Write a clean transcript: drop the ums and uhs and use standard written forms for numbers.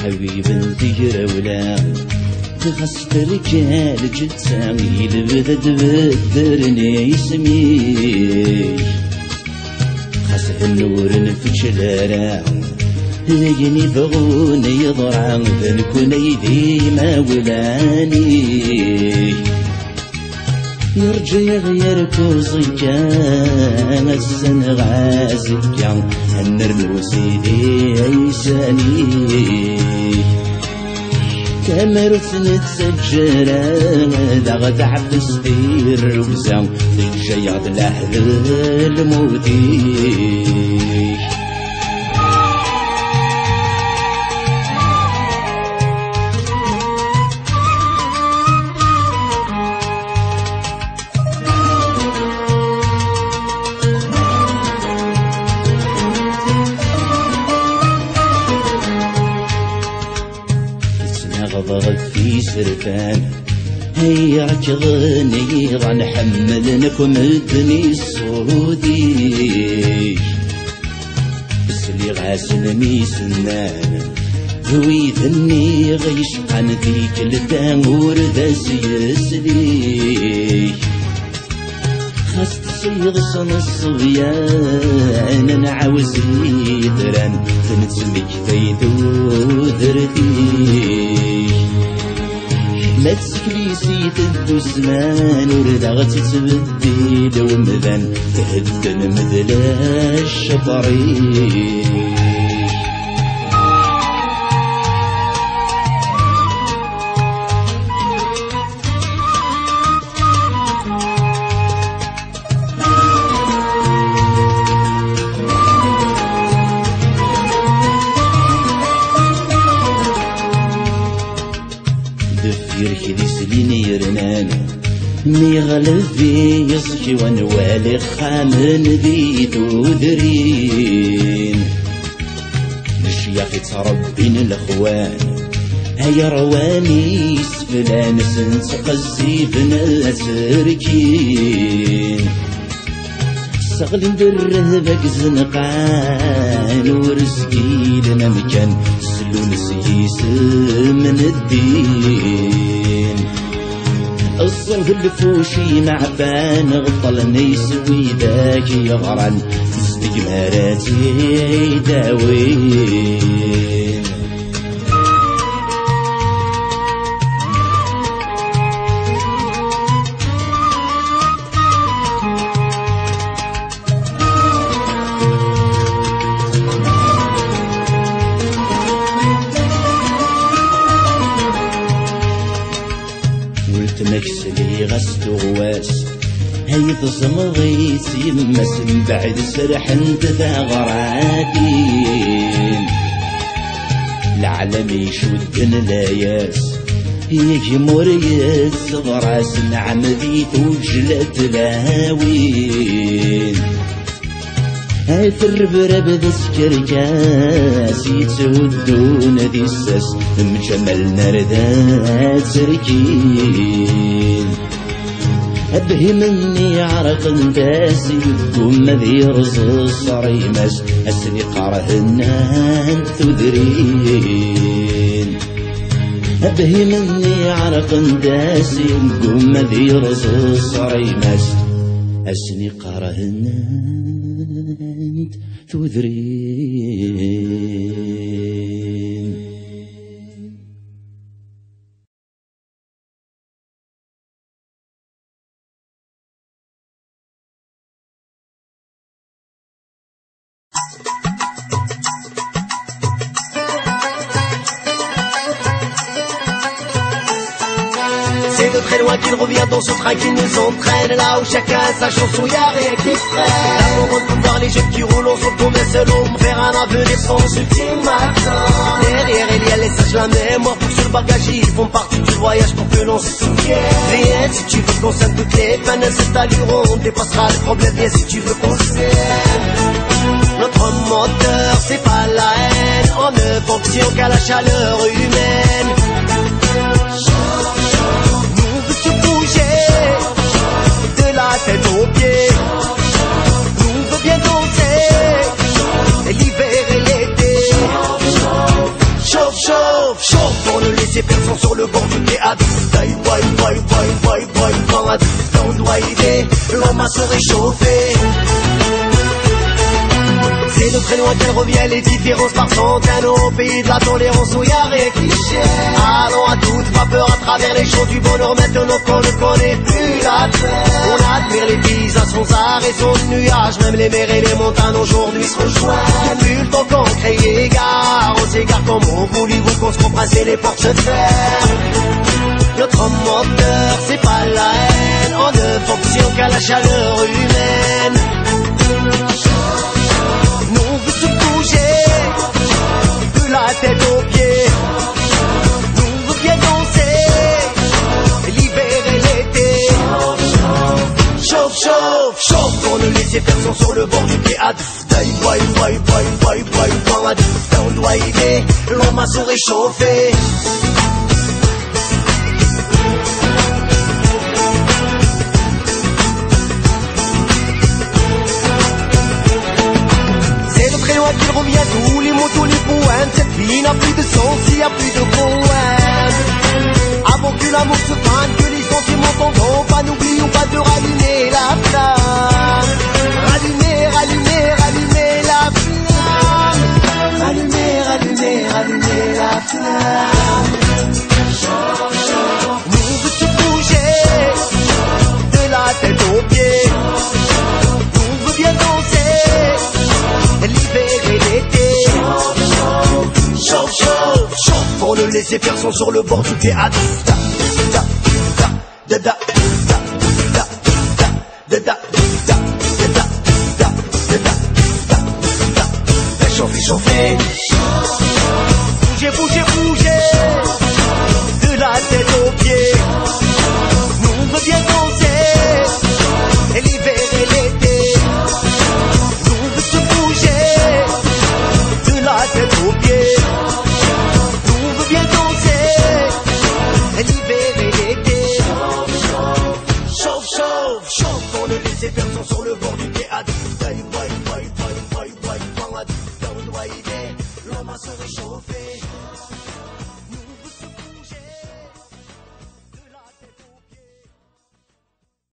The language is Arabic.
حبيب انتجر ولا تخص رجال جتسام يلبذ تبدرني اسمي خاصه النور نفتش الارام يجني فغون يضرع ذنكون يدي ما ولاني يرجع يغير كوزيكا السن غازيكا النرموسي دي عيساني كامرت نتسجرا ذا غدا عبس دير وزام تجيض لحد الموتي غضغط في سرفان هيا ركضني غنحملنكم الدني الصودي بس اللي غاسل ميسنان هوي ذني غيشقن ذيك الدامور ذا سيسلي خاص تصيغ صن الصبيان نعاوز يدران تنتسمك ثيدو ذرتي ما تسكليسي تدو الزمان وردا غتتبدل ومذان تهدن مذلا الشطري دفير كدي سليني يرنان مي غلبي يصكي ونوالي خامن ذي تودرين الشياخ تربين الاخوان هيا رواني سفلان سنسق الزيبن الازركين سغل ندره ذاك زنقان ورزقي لنا مكان سلون سيس من الدين الصوت الفوشي معبان غطلني يسوي ذاك يغران استجماراتي داوين مكسلي غست غواس هيد زمضيت يمس من بعد سرح انت ذا غرادين العالم يشودن لاياس يجي موريت صغراس نعم ذي توجلت لاوين هاي في الربرب ذي سكركاس يتهدون ذي الساس مجمل نردات سركين أبهي مني عرق داسي قوم ذي رز صريمس أسني قارهنان تذرين أبهي مني عرق داسي قوم ذي رز صريمس أسني قارهنان تذرين C'est de très loin qu'il revient dans ce train qui nous entraîne. Là où chacun a sa chanson, y'a rien qui freine. L'amour de voir les jeunes qui roulent ensemble comme un seul homme, vers un avenir sans ultime attente. Derrière il y a les sages, la mémoire pour sur le bagage, ils font partie du voyage pour que l'on se souvienne. Viens si tu veux qu'on s'aime toutes les peines, cette allure on dépassera les problèmes. Viens si tu veux qu'on s'aime. Notre moteur c'est pas la haine, on ne fonctionne qu'à la chaleur humaine. De la tête aux pieds, nous veut bien danser, l'hiver et l'été. Chauffe, chauffe. laisser faire son sur le bord du théâtre. Bye bye bye bye bye bye bye. Dans le doigt idée, l'homme a se réchauffer. C'est de très loin qu'elle revient, les différences par centaines. Au pays de la tolérance où y'a rien qui chère. Allons à toute vapeur à travers les champs du bonheur. Maintenant qu'on ne connaît plus la terre, on admire les paysages sans arrêt, son nuage. Même les mers et les montagnes aujourd'hui se rejoignent. Plus le temps qu'on crée égard, on s'égare comme on voulez-vous qu'on se compresse et les portes se ferment. Notre moteur, c'est pas la haine, on ne fonctionne qu'à la chaleur humaine. Nous on veut se bouger, de la tête aux pieds. Nous on veut bien danser, l'hiver et l'été. Chauffe, chauffe, chauffe, pour ne laisser faire son sur le bord du théâtre. Bye bye bye bye bye bye bye. Dans le doigt idée, l'homme a se réchauffer. Qu'il revient tous les mots, tous les poèmes. Cette vie n'a plus de sens s'il n'y a plus de poèmes. Avant que l'amour se fane, que les sentiments s'en vont pas, n'oublions pas de rallumer la flamme. Rallumer, rallumer, rallumer la flamme. Rallumer, rallumer, rallumer la flamme. Nous on veut se bouger, de la tête aux pieds. Nous on veut bien danser, l'hiver et l'été. Chauffe, chauffe, chauffe, pour ne laisser faire son sur le bord du théâtre. Da, da, da, da, da, da, da, da, da, da, da, da, da, da, da. Chauffer, chauffer. Bougez, bougez, bougez, de la tête aux pieds. Nous on veut bien danser, l'hiver et l'été. Nous on veut se bouger, de la tête aux pieds. Nous on veut bien danser, l'hiver et l'été. Chauffe, chauffe, chauffe, pour ne laisser faire son sur le bord du